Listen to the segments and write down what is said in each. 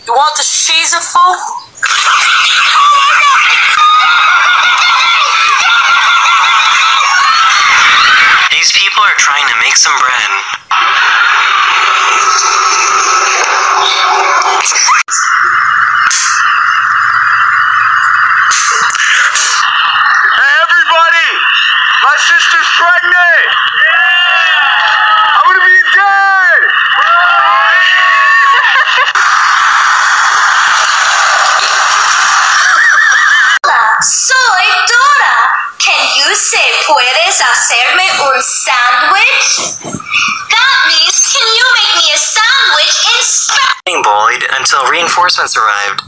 You want the cheeseful? These people are trying to make some bread. Hey everybody! My sister's pregnant! Yeah! I'm gonna be a dad! Soy Dora. Can you say puedes hacerme un sandwich? That means can you make me a sandwich in Spanish? Being bullied until reinforcements arrived.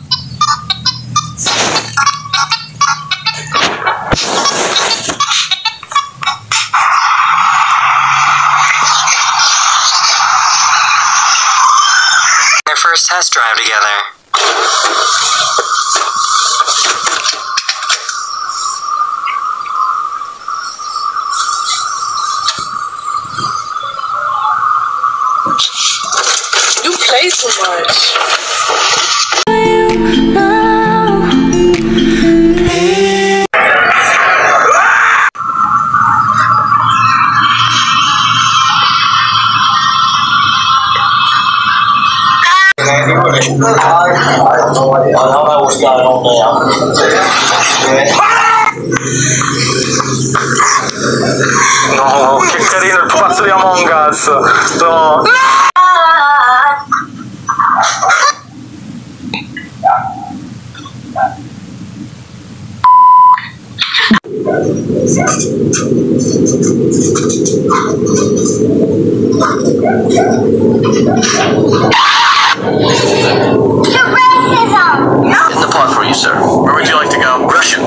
Their first test drive together. You play too much. I don't know what's going on there. No, che carino il pupazzo di Among Us! No. In the pod for you, sir. Where would you like to go? Russia.